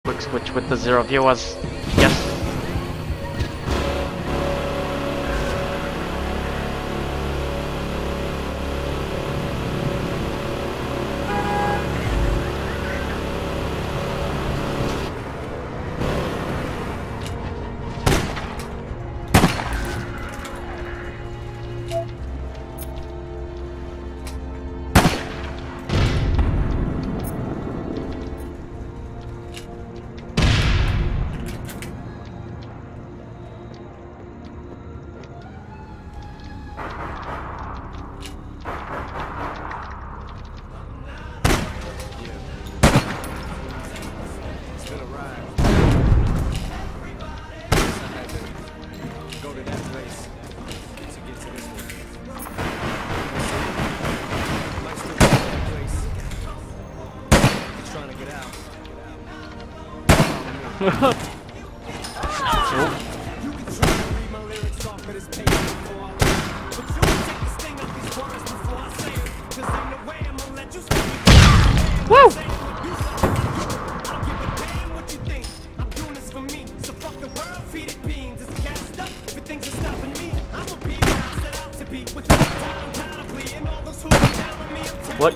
Quick switch with the zero view was yes. Woo! What?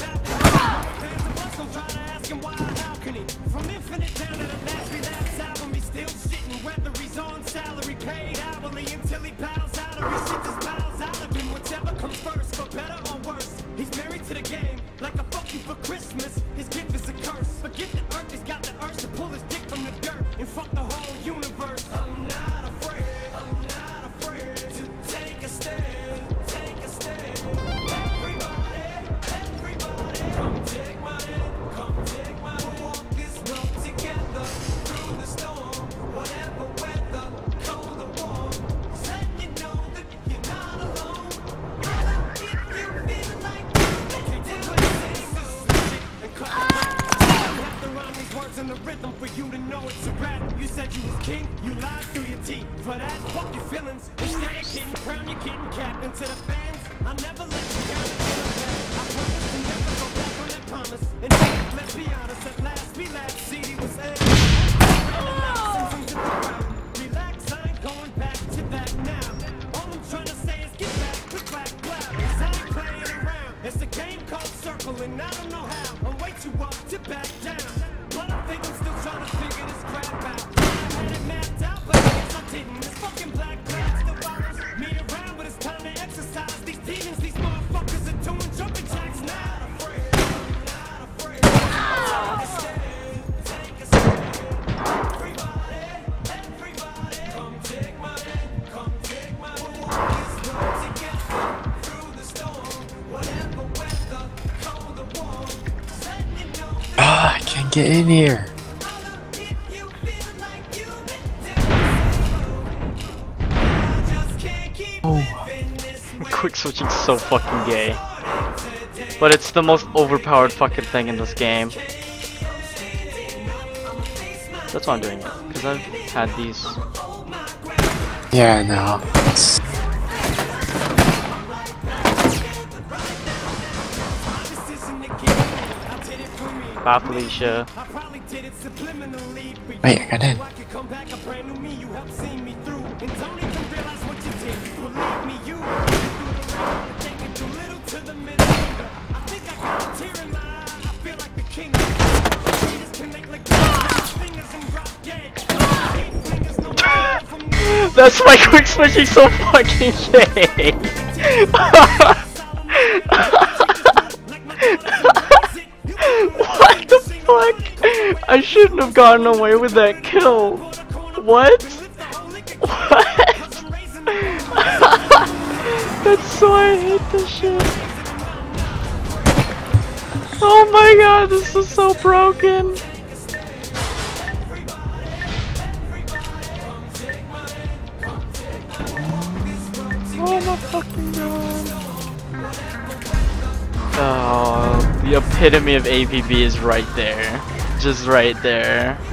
I can't get in here. Oh, quick switching's so fucking gay. But it's the most overpowered fucking thing in this game. That's why I'm doing it, because I've had these. Yeah, I know. Bye, Felicia. Wait, I got in. That's why quick switching so fucking gay. What the fuck? I shouldn't have gotten away with that kill. What? What? That's why I hate this shit. Oh my god, this is so broken. Oh my fucking god. Oh, the epitome of AVB is right there. Just right there.